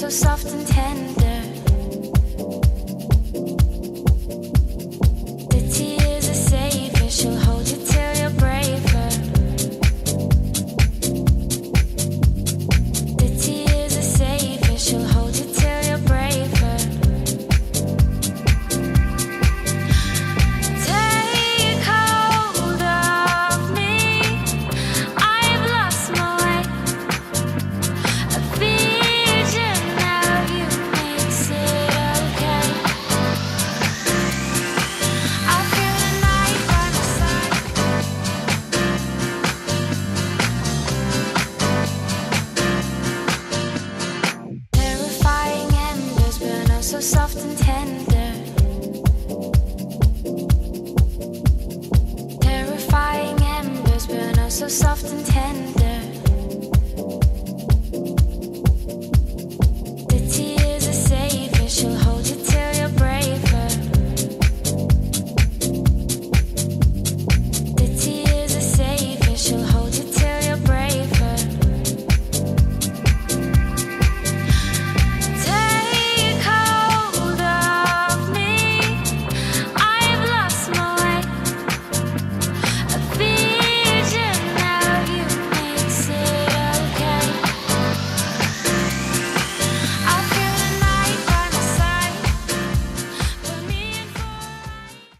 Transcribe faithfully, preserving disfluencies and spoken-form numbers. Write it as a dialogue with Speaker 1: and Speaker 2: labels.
Speaker 1: so soft and tender. The tears are safer, she'll hold you till you're braver. The tears are safer, she'll hold you till you're braver. Take hold of me, I've lost my way. A vision of you makes it okay. I feel the night by my side. Terrifying embers burn oh so soft and tender. Terrifying embers burn oh so soft and tender.